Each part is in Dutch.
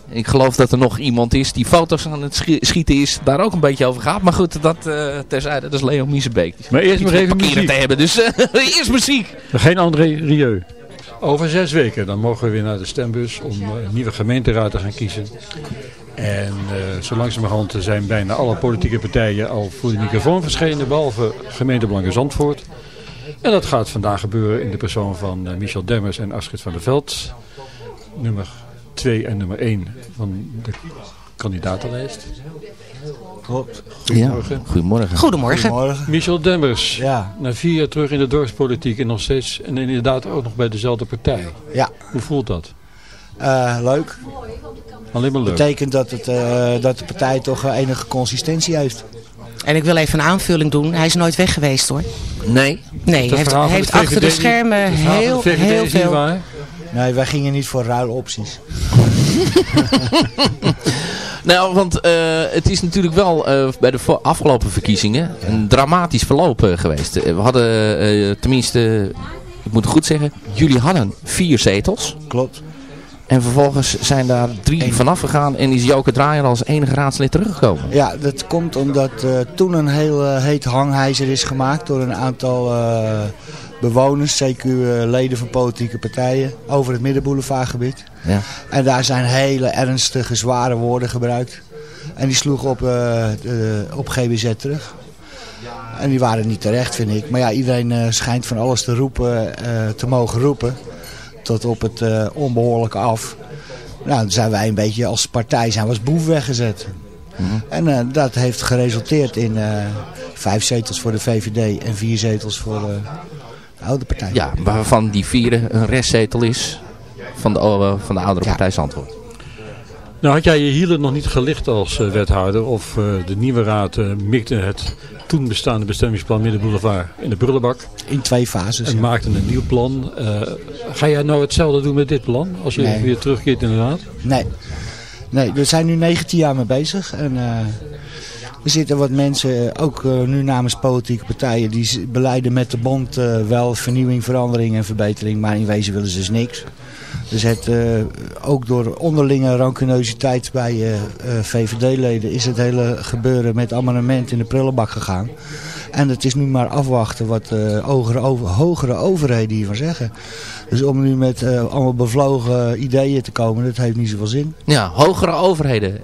Ik geloof dat er nog iemand is die foto's aan het schieten is. Daar ook een beetje over gaat. Maar goed, dat terzijde. Dat is Leo Miezebeek. Maar eerst nog even muziek. Te hebben, dus eerst muziek. Geen André Rieu. Over 6 weken dan mogen we weer naar de stembus om een nieuwe gemeenteraad te gaan kiezen. En zo langzamerhand zijn bijna alle politieke partijen al voor de microfoon verschenen. Behalve gemeentebelangen Zandvoort. En dat gaat vandaag gebeuren in de persoon van Michel Demmers en Astrid van der Veld. Nummer 2 en nummer 1 van de kandidatenlijst. Goedemorgen. Ja, goedemorgen. Goedemorgen. Michel Demmers, na 4 jaar terug in de dorpspolitiek en nog steeds en inderdaad ook nog bij dezelfde partij. Ja. Hoe voelt dat? Leuk. Alleen maar leuk. Dat betekent dat de partij toch enige consistentie heeft. En ik wil even een aanvulling doen. Hij is nooit weg geweest hoor. Nee. Nee, hij heeft achter de schermen heel veel... Nee, wij gingen niet voor ruilopties. Nou, want het is natuurlijk wel bij de afgelopen verkiezingen een dramatisch verloop geweest. We hadden tenminste, ik moet het goed zeggen, jullie hadden 4 zetels. Klopt. En vervolgens zijn daar 3 vanaf gegaan en is Joke Draaier als enige raadslid teruggekomen. Ja, dat komt omdat toen een heel heet hangijzer is gemaakt door een aantal bewoners, CQ leden van politieke partijen, over het Middenboulevardgebied. Ja. En daar zijn hele ernstige, zware woorden gebruikt. En die sloegen op GBZ terug. En die waren niet terecht, vind ik. Maar ja, iedereen schijnt van alles te roepen, te mogen roepen. Tot op het onbehoorlijke af. Nou, dan zijn wij een beetje als partij als boef weggezet. Mm-hmm. En dat heeft geresulteerd in 5 zetels voor de VVD en 4 zetels voor de oude partij. Ja, waarvan die 4 een restzetel is van de oudere partij Zandvoort. Nou, had jij je hielen nog niet gelicht als wethouder of de nieuwe raad mikte het toen bestaande bestemmingsplan Middenboulevard in de prullenbak? In 2 fases. En maakte een nieuw plan. Ga jij nou hetzelfde doen met dit plan als je weer terugkeert in de raad? Nee, we zijn nu 19 jaar mee bezig. En er zitten wat mensen, ook nu namens politieke partijen, die beleiden met de bond wel vernieuwing, verandering en verbetering. Maar in wezen willen ze dus niks. Dus ook door onderlinge rancunositeit bij VVD-leden is het hele gebeuren met amendement in de prullenbak gegaan. En het is nu maar afwachten wat hogere overheden hiervan zeggen. Dus om nu met allemaal bevlogen ideeën te komen, dat heeft niet zoveel zin. Ja, hogere overheden.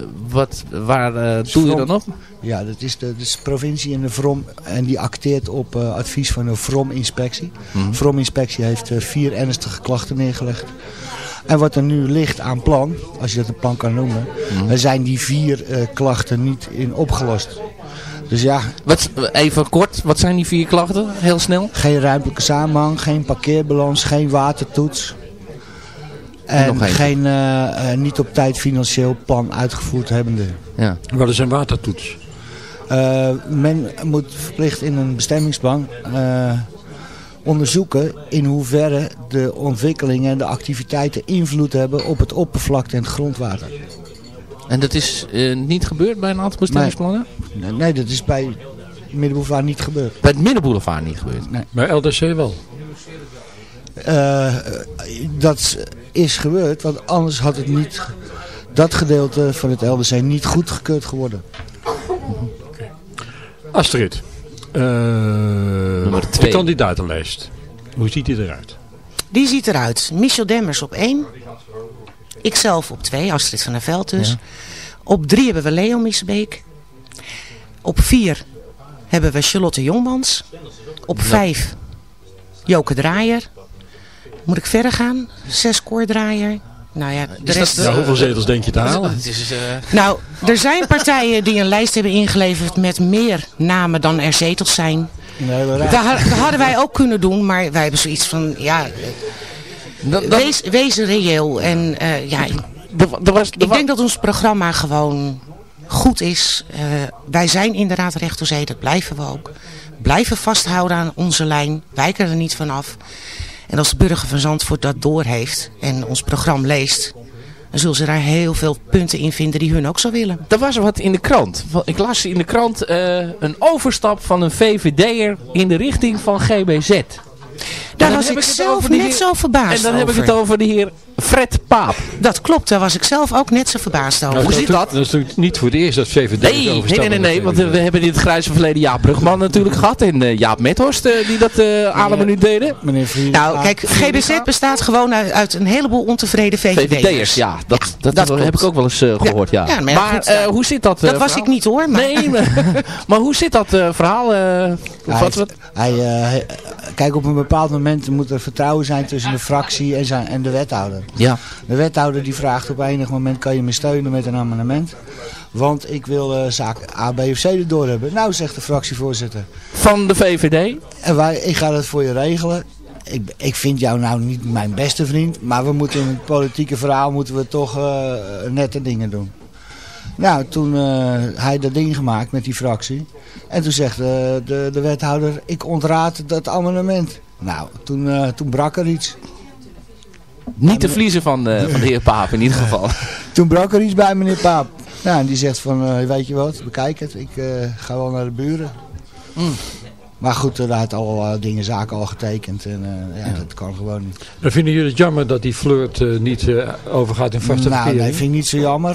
Waar doe je dan op? Ja, dat is de provincie en de VROM. En die acteert op advies van de VROM-inspectie. Mm-hmm. VROM-inspectie heeft 4 ernstige klachten neergelegd. En wat er nu ligt aan plan, als je dat een plan kan noemen, zijn die 4 klachten niet in opgelost. Dus ja. Even kort, wat zijn die 4 klachten? Heel snel. Geen ruimtelijke samenhang, geen parkeerbalans, geen watertoets. En niet op tijd financieel plan uitgevoerd hebbende. Ja. Wat is een watertoets? Men moet verplicht in een bestemmingsplan onderzoeken in hoeverre de ontwikkelingen en de activiteiten invloed hebben op het oppervlakte en het grondwater. En dat is niet gebeurd bij een aantal bestemmingsplannen? Nee, dat is bij Middenboulevard niet gebeurd. Bij het Middenboulevard niet gebeurd? Nee. Bij LDC wel? Dat is gebeurd, want anders had het niet, dat gedeelte van het LDC niet goedgekeurd geworden. Okay. Astrid, de kandidatenlijst. Hoe ziet die eruit? Die ziet eruit. Michel Demmers op 1. Ikzelf op 2, Astrid van der Veld dus. Ja. Op 3 hebben we Leo Miezebeek. Op 4 hebben we Charlotte Jongmans. Op 5 Joke Draaier. Moet ik verder gaan? 6 Draaier. Nou ja, de rest... hoeveel zetels denk je te halen? Nou, er zijn partijen die een lijst hebben ingeleverd met meer namen dan er zetels zijn. Nee, dat hadden wij ook kunnen doen, maar wij hebben zoiets van, ja... Wees reëel. En ik denk dat ons programma gewoon goed is. Wij zijn inderdaad recht door zee, dat blijven we ook. Blijven vasthouden aan onze lijn, wijken er niet vanaf. En als de burger van Zandvoort dat doorheeft en ons programma leest, dan zullen ze daar heel veel punten in vinden die hun ook zo willen. Er was wat in de krant. Ik las in de krant een overstap van een VVD'er in de richting van GBZ. Daar was ik zelf net zo verbaasd over. En dan heb ik het over de heer Fred Paap. Dat klopt, daar was ik zelf ook net zo verbaasd over. Hoe zit dat? Dat is natuurlijk niet voor het eerst dat VVD Nee, want we hebben in het grijze verleden Jaap Brugman natuurlijk gehad. En Jaap Methorst die dat aan een minuut deden. Nou, kijk, GBZ bestaat gewoon uit een heleboel ontevreden VVD'ers. Ja, dat heb ik ook wel eens gehoord. Ja. Ja, maar hoe zit dat dat was ik niet hoor. Maar... Nee, maar hoe zit dat verhaal? Kijk, op een bepaald moment moet er vertrouwen zijn tussen de fractie en de wethouder. Ja. De wethouder die vraagt op enig moment, kan je me steunen met een amendement? Want ik wil zaak A, B of C erdoor hebben. Nou, zegt de fractievoorzitter. Van de VVD? Ik ga dat voor je regelen. Ik vind jou nou niet mijn beste vriend, maar we moeten in het politieke verhaal moeten we toch nette dingen doen. Nou, toen hij dat ding gemaakt met die fractie. En toen zegt de wethouder, ik ontraad dat amendement. Nou, toen brak er iets. Niet te verliezen van de heer Paap in ieder geval. Toen brak er iets bij meneer Paap. Nou, en die zegt van, weet je wat, bekijk het. Ik ga wel naar de buren. Maar goed, daar had al zaken al getekend. En dat kan gewoon niet. Dan vinden jullie het jammer dat die flirt niet overgaat in vaste verkering? Nee, vind ik niet zo jammer.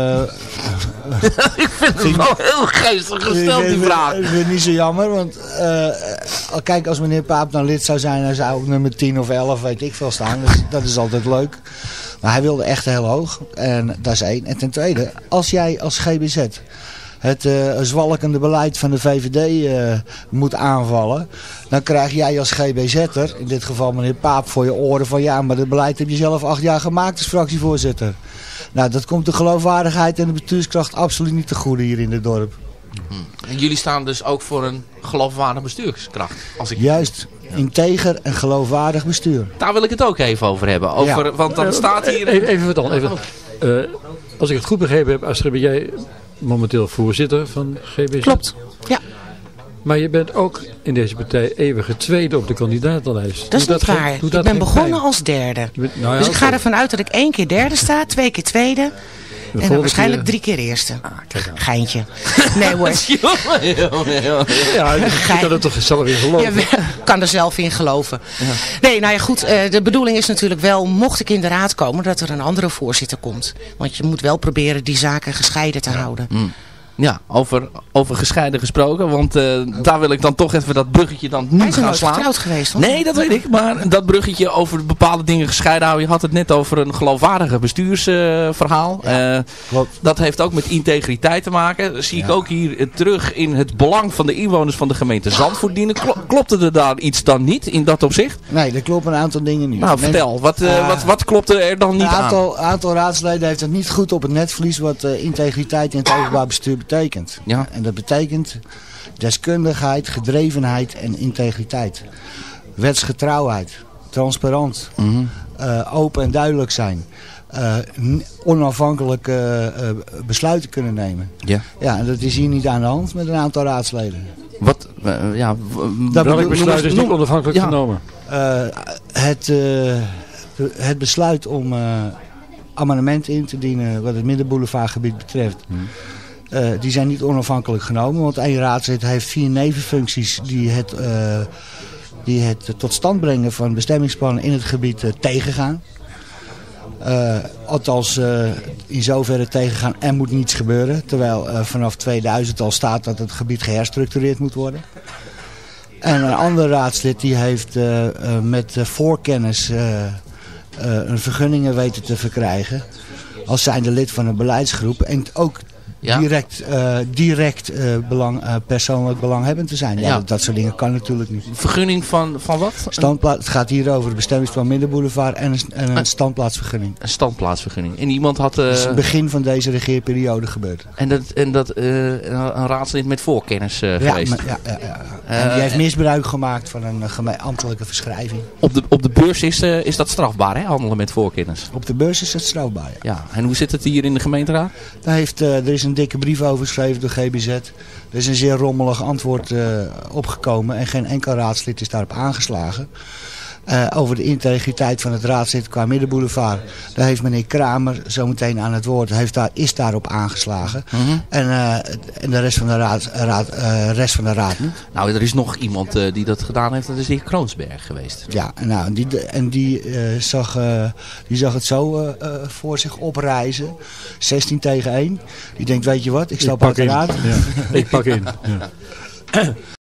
Ik vind het wel heel geestig gesteld, die vraag. Ik vind het niet zo jammer, want kijk, als meneer Paap dan lid zou zijn, dan zou ik nummer 10 of 11, weet ik veel staan. Dus dat is altijd leuk. Maar hij wilde echt heel hoog. En dat is één. En ten tweede, als jij als GBZ het zwalkende beleid van de VVD moet aanvallen, dan krijg jij als GBZ'er, in dit geval meneer Paap, voor je oren van ja, maar dat beleid heb je zelf 8 jaar gemaakt als fractievoorzitter. Nou, dat komt de geloofwaardigheid en de bestuurskracht absoluut niet te goede hier in het dorp. En jullie staan dus ook voor een geloofwaardig bestuurskracht? Juist. Integer en geloofwaardig bestuur. Daar wil ik het ook even over hebben. Want dan staat hier... Even wat dan. Als ik het goed begrepen heb, Astrid, ben jij momenteel voorzitter van GBZ? Klopt, ja. Maar je bent ook in deze partij eeuwige tweede op de kandidatenlijst. Dat is niet waar. Ik ben begonnen als derde. Dus ik ga ervan uit dat ik 1 keer derde sta, 2 keer tweede. En dan waarschijnlijk 3 keer eerste. Geintje. Nee hoor. Ja, je kan er toch zelf in geloven. Ja, kan er zelf in geloven. Ja. Nee, nou ja goed. De bedoeling is natuurlijk wel, mocht ik in de raad komen, dat er een andere voorzitter komt. Want je moet wel proberen die zaken gescheiden te houden. Ja, over gescheiden gesproken, want daar wil ik dan toch even dat bruggetje dan nu gaan slaan. Hij is nooit getrouwd geweest, hoor. Nee, dat weet ik, maar dat bruggetje over bepaalde dingen gescheiden houden. Je had het net over een geloofwaardige bestuursverhaal. Dat heeft ook met integriteit te maken. Dat zie ik ook hier terug in het belang van de inwoners van de gemeente Zandvoort dienen. Klopte er daar iets dan niet in dat opzicht? Nee, er kloppen een aantal dingen niet. Nou, vertel, wat klopte er dan niet aan? Een aantal raadsleden heeft het niet goed op het netvlies wat integriteit in het openbaar bestuur betekent. Ja. En dat betekent deskundigheid, gedrevenheid en integriteit. Wetsgetrouwheid, transparant, open en duidelijk zijn. Onafhankelijk besluiten kunnen nemen. Ja. Ja, en dat is hier niet aan de hand met een aantal raadsleden. Welk besluit is niet onafhankelijk genomen? Het besluit om amendementen in te dienen wat het Middenboulevardgebied betreft. Die zijn niet onafhankelijk genomen, want één raadslid heeft 4 nevenfuncties die het tot stand brengen van bestemmingsplannen in het gebied tegengaan. Althans, in zoverre tegengaan, er moet niets gebeuren. Terwijl vanaf 2000 al staat dat het gebied geherstructureerd moet worden. En een ander raadslid die heeft met voorkennis een vergunningen weten te verkrijgen. Als zijnde lid van een beleidsgroep. En ook direct persoonlijk belanghebbend te zijn. Ja, dat soort dingen kan natuurlijk niet. Vergunning van wat? Het gaat hier over het bestemmingsplan Middenboulevard en een standplaatsvergunning. Een standplaatsvergunning. En iemand had... Dat is het begin van deze regeerperiode gebeurd. En dat een raadslid met voorkennis geweest? Ja. En die heeft misbruik gemaakt van een ambtelijke verschrijving. Op de beurs is dat strafbaar, hè? Handelen met voorkennis? Op de beurs is dat strafbaar, ja. En hoe zit het hier in de gemeenteraad? Er is een dikke brief over geschreven door GBZ. Er is een zeer rommelig antwoord opgekomen en geen enkel raadslid is daarop aangeslagen. over de integriteit van het raadslid qua Middenboulevard. Daar heeft meneer Kramer zometeen aan het woord, is daarop aangeslagen. En de rest van de raad niet. Nou, er is nog iemand die dat gedaan heeft, dat is de heer Kroonsberg geweest. Ja, nou, die zag het zo voor zich oprijzen. 16-1. Die denkt, weet je wat, ik stap uit de raad. Ja. Ik pak in. Ja.